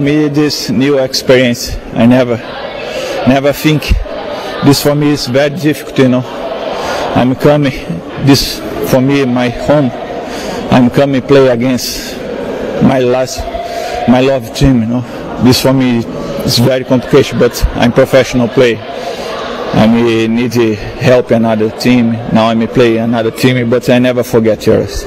Me this new experience, I never think this for me is very difficult, you know. I'm coming this for me my home. I'm coming play against my love team, you know. This for me is very complicated, but I'm professional player. I need help another team. Now I play another team, but I never forget yours.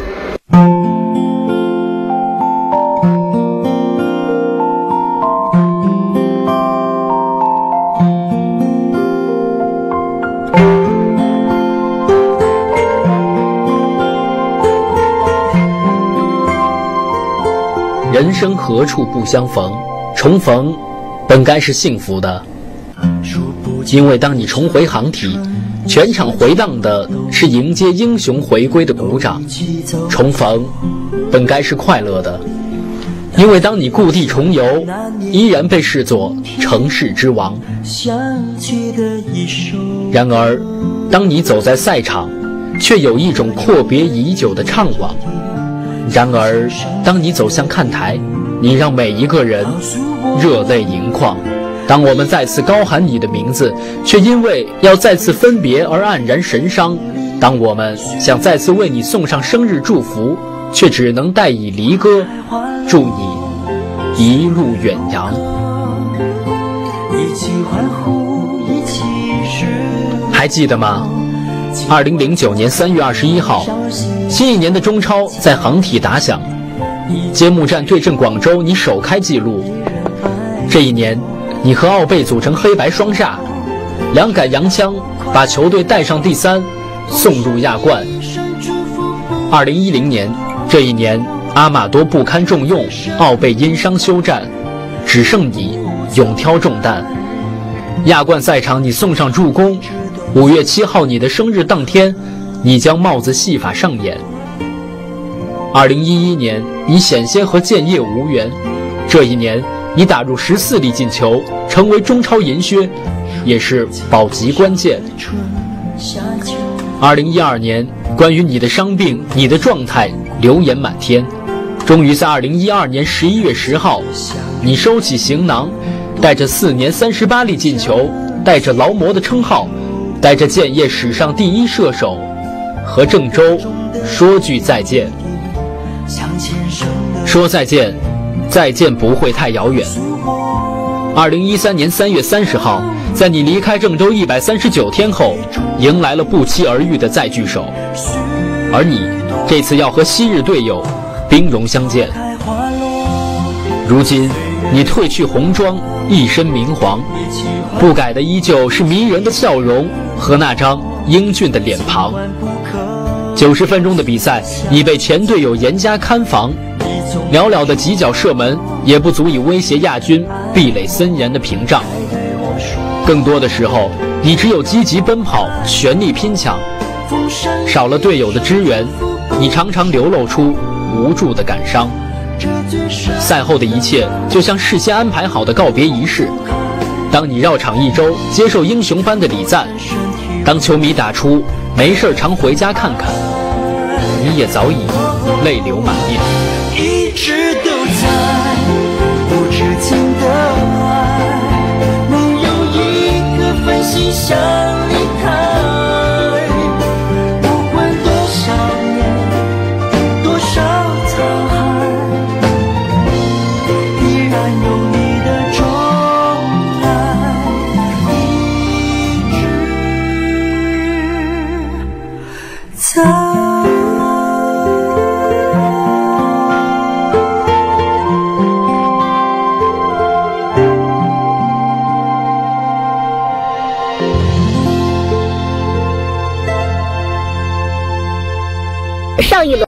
人生何处不相逢，重逢本该是幸福的。因为当你重回航体，全场回荡的是迎接英雄回归的鼓掌。重逢本该是快乐的，因为当你故地重游，依然被视作城市之王。然而当你走在赛场，却有一种阔别已久的怅惘。然而当你走向看台，你让每一个人热泪盈眶。当我们再次高喊你的名字，却因为要再次分别而黯然神伤。当我们想再次为你送上生日祝福，却只能代以离歌，祝你一路远扬。还记得吗？2009年3月21号，新一年的中超在航体打响，揭幕战对阵广州，你首开纪录。这一年你和奥贝组成黑白双煞，两杆洋枪把球队带上第3，送入亚冠。2010年这一年，阿马多不堪重用，奥贝因伤休战，只剩你勇挑重担。亚冠赛场你送上助攻，5月7号你的生日当天，你将帽子戏法上演。2011年你险些和建业无缘，这一年你打入14粒进球，成为中超银靴，也是保级关键。2012年关于你的伤病，你的状态流言满天，终于在2012年11月10号，你收起行囊，带着4年38粒进球，带着劳模的称号，带着建业史上第1射手，和郑州说句再见。说再见，再见不会太遥远。2013年3月30号，在你离开郑州139天后，迎来了不期而遇的再聚首。而你这次要和昔日队友兵戎相见。如今你褪去红妆，一身明黄，不改的依旧是迷人的笑容和那张英俊的脸庞。90分钟的比赛，你被前队友严加看防，寥寥的几脚射门也不足以威胁亚军壁垒森严的屏障。更多的时候，你只有积极奔跑，全力拼抢。少了队友的支援，你常常流露出无助的感伤。赛后的一切就像事先安排好的告别仪式。当你绕场1周，接受英雄般的礼赞，当球迷打出没事常回家看看，你也早已泪流满面。 一直都在无止境的爱，没有一个分心想离开，不管多少年多少沧海，依然有你的钟爱，一直在。 上一轮